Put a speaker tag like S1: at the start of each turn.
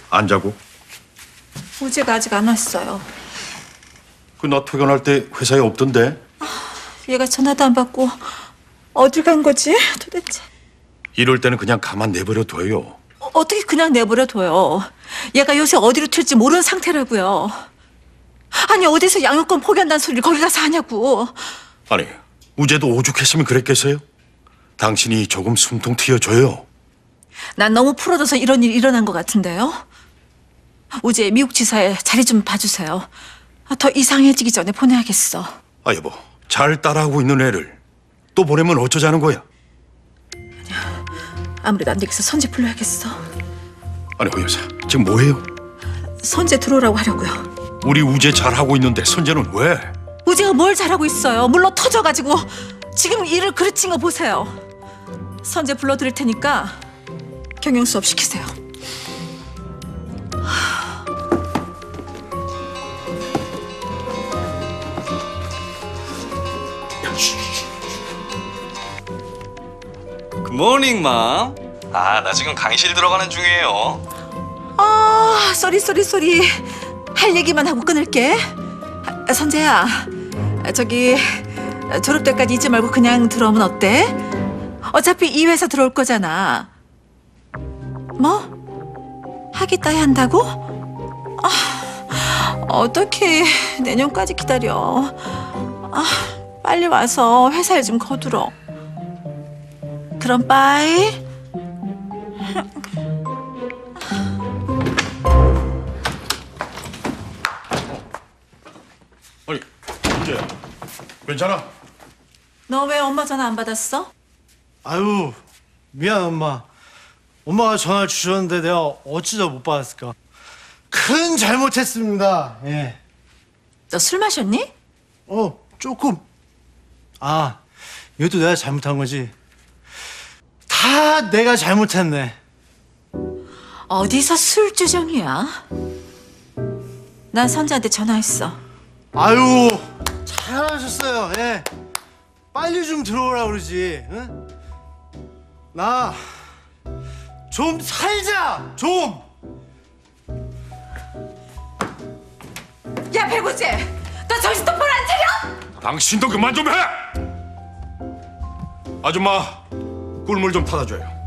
S1: 안 자고?
S2: 우재가 아직 안 왔어요.
S1: 그 나 퇴근할 때 회사에 없던데?
S2: 얘가 전화도 안 받고 어딜 간 거지 도대체?
S1: 이럴 때는 그냥 가만 내버려 둬요.
S2: 어떻게 그냥 내버려 둬요? 얘가 요새 어디로 튈지 모르는 상태라고요. 아니 어디서 양육권 포기한다는 소리를 거기 가서 하냐고.
S1: 아니, 우재도 오죽했으면 그랬겠어요? 당신이 조금 숨통 트여줘요.
S2: 난 너무 풀어져서 이런 일이 일어난 것 같은데요. 우재 미국 지사에 자리 좀 봐주세요. 더 이상해지기 전에 보내야겠어.
S1: 아, 여보, 잘 따라하고 있는 애를 또 보내면 어쩌자는 거야?
S2: 아무래도 안 되겠어. 선재 불러야겠어.
S1: 아니, 호 여사, 지금 뭐해요?
S2: 선재 들어오라고 하려고요.
S1: 우리 우재 잘하고 있는데 선재는 왜?
S2: 우재가 뭘 잘하고 있어요. 물러 터져가지고 지금 일을 그르친 거 보세요. 선재 불러드릴 테니까 경영 수업 시키세요.
S3: 굿모닝 맘. 나 지금 강의실 들어가는 중이에요.
S2: 쏘리. 할 얘기만 하고 끊을게. 선재야, 저기 졸업 때까지 잊지 말고 그냥 들어오면 어때? 어차피 이 회사 들어올 거잖아. 뭐? 학위 따위 한다고? 어떡해. 내년까지 기다려. 빨리 와서 회사 일 좀 거들어. 그럼 빠이.
S1: 아니, 우재, 괜찮아?
S2: 너 왜 엄마 전화 안 받았어?
S4: 아유, 미안 엄마. 엄마가 전화를 주셨는데 내가 어찌다 못 받았을까. 큰 잘못했습니다. 예.
S2: 너 술 마셨니?
S4: 조금. 이것도 내가 잘못한 거지. 다 내가 잘못했네.
S2: 어디서 술 주정이야? 난 선재한테 전화했어.
S4: 아유, 잘하셨어요. 예. 빨리 좀 들어오라 그러지. 응? 나 좀 살자. 좀.
S2: 야 백우재, 너 정신 똑바로 안 차려?
S1: 당신도 그만 좀 해! 아줌마, 꿀물 좀 타다 줘요.